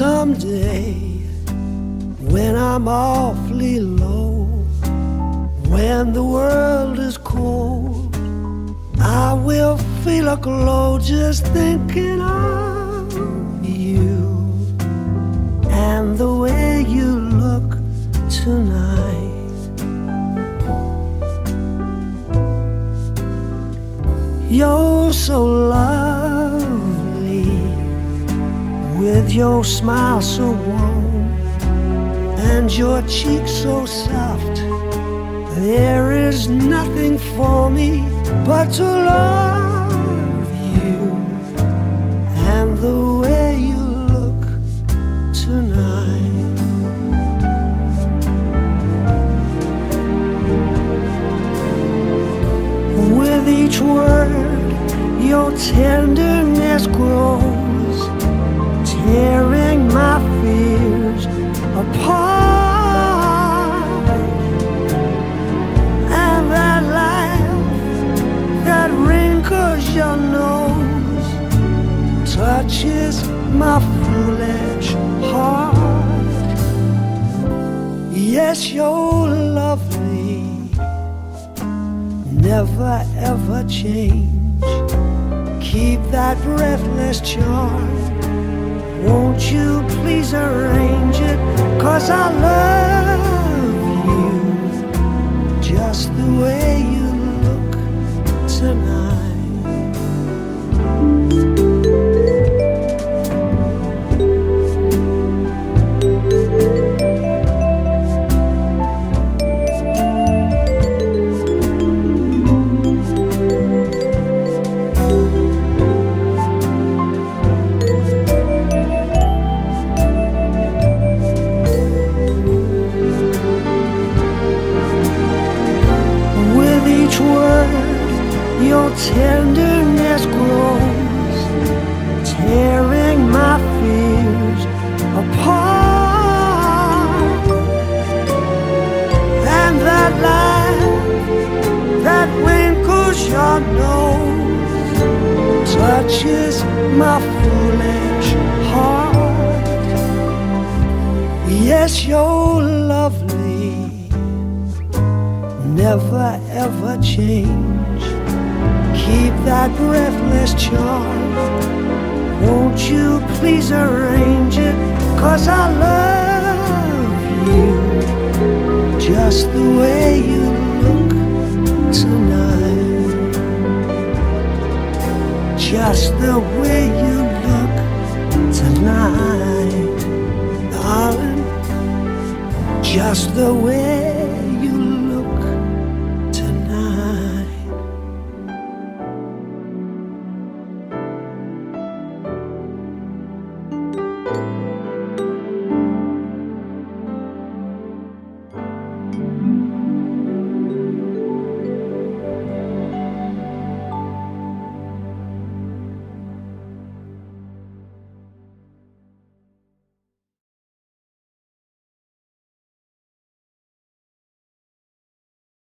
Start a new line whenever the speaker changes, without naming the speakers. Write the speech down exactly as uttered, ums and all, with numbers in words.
Someday, when I'm awfully low, when the world is cold, I will feel a glow just thinking of you and the way you look tonight. You're so lovely, with your smile so warm and your cheeks so soft. There is nothing for me but to love you and the way you look tonight. With each word, your tenderness grows, tearing my fears apart. And that laugh that wrinkles your nose touches my foolish heart. Yes, you're lovely, never ever change. Keep that breathless charm. Won't you please arrange it? 'Cause I love you just the way you look tonight. Your tenderness grows, tearing my fears apart. And that laugh that wrinkles your nose touches my foolish heart. Yes, you're lovely, never ever change. Keep that breathless charm. Won't you please arrange it? 'Cause I love you just the way you look tonight. Just the way you look tonight, darling. Just the way